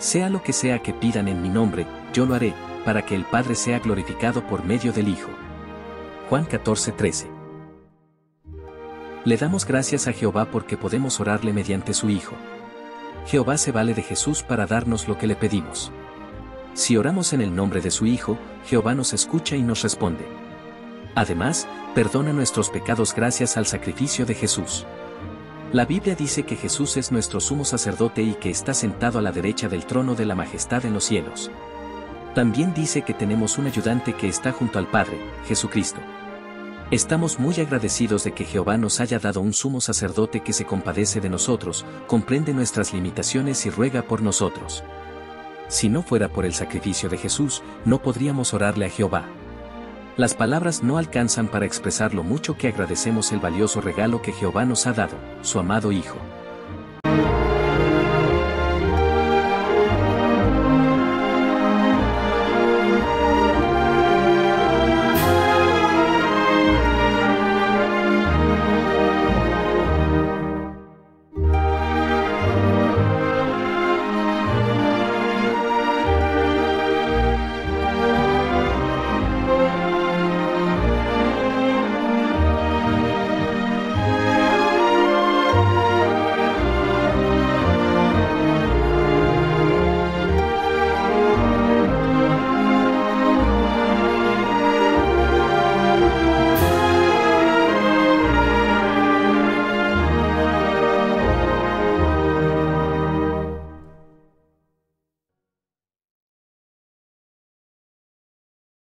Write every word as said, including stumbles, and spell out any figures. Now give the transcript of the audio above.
Sea lo que sea que pidan en mi nombre, yo lo haré, para que el Padre sea glorificado por medio del Hijo. Juan catorce trece. Le damos gracias a Jehová porque podemos orarle mediante su Hijo. Jehová se vale de Jesús para darnos lo que le pedimos. Si oramos en el nombre de su Hijo, Jehová nos escucha y nos responde. Además, perdona nuestros pecados gracias al sacrificio de Jesús. La Biblia dice que Jesús es nuestro sumo sacerdote y que está sentado a la derecha del trono de la majestad en los cielos. También dice que tenemos un ayudante que está junto al Padre, Jesucristo. Estamos muy agradecidos de que Jehová nos haya dado un sumo sacerdote que se compadece de nosotros, comprende nuestras limitaciones y ruega por nosotros. Si no fuera por el sacrificio de Jesús, no podríamos orarle a Jehová. Las palabras no alcanzan para expresar lo mucho que agradecemos el valioso regalo que Jehová nos ha dado, su amado Hijo.